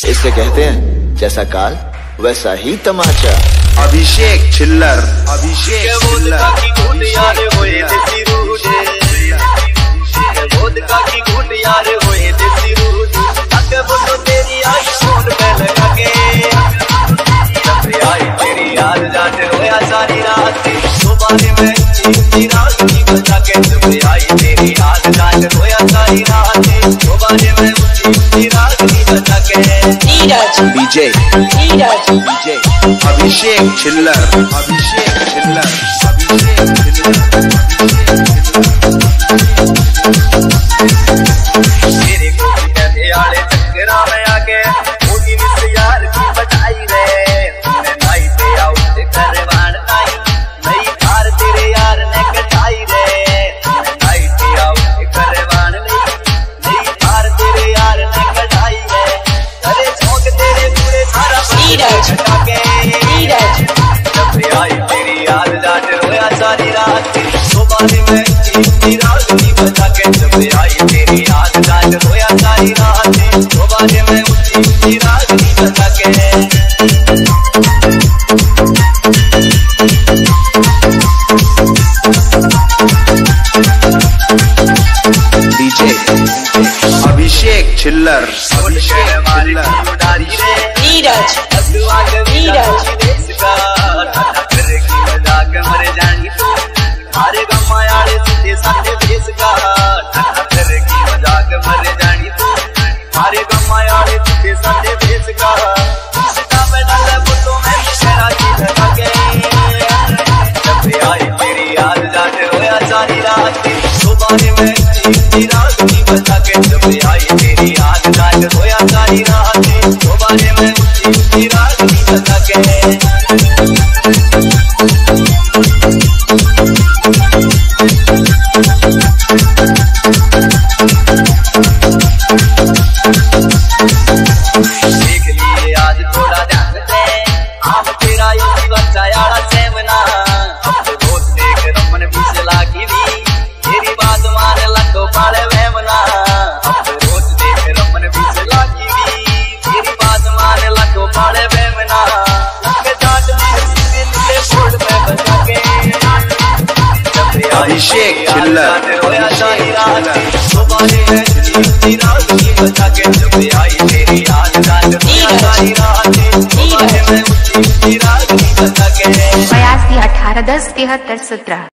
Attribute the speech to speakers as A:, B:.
A: इसे कहते हैं जैसा काल वैसा ही तमाचा।
B: अभिषेक छिल्लर
A: डीजे
B: अभिषेक छिल्लर
C: मेरे को कहते आले चक्करा में आके मोदी मिस यार की बजाई रे नाई पे आउट करवान नई कार तेरे यार ने कटाई रे नाई पे आउट करवान नई कार तेरे यार ने कटाई रे अरे झोंक तेरे पूरे सारा के जब आई तेरी याद जाट रोया सारी रात सुबह में चीनी रात की बजा के जब आई तेरी याद जाट रोया सारी रात सुबह में चीनी रात की बजा के
B: डीजे अभिषेक छिल्लर मर जानी तो मारे गमायाले सीधे साधे भेस का की मजाक मर जानी तो मारे गमायाले सीधे साधे भेस का आई तेरी याद जाट रोया सारी रात सुबह में चीनी रात की बजा के जब आई तेरी याद जाट रोया सारी रात सुबह में चीनी रात की बजा के देख लिए आज थोड़ा ध्यान दे आप तेरा युवा बच्चा यारा सेमना अब तो देख रमन भी चला की भी तेरी बात मान लटो पाले वेमना अब तो देख रमन भी चला की भी तेरी बात मान लटो पाले वेमना लगे जाट में नीले बोर्ड में बजा के अभिषेक छिल्लर
C: रोया सारी रात सुबह में चीनी रात की बजा के जब आई तेरी याद जाट रोया सारी रात सुबह में चीनी रात की बजा के
D: 82 18 10 73 17